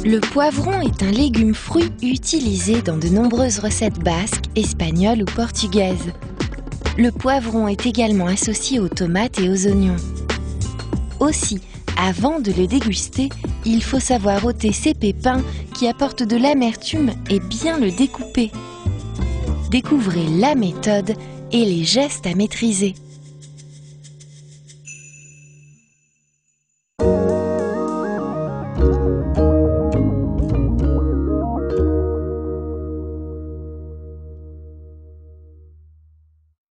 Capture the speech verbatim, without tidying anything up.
Le poivron est un légume-fruit utilisé dans de nombreuses recettes basques, espagnoles ou portugaises. Le poivron est également associé aux tomates et aux oignons. Aussi, avant de le déguster, il faut savoir ôter ses pépins qui apportent de l'amertume et bien le découper. Découvrez la méthode et les gestes à maîtriser.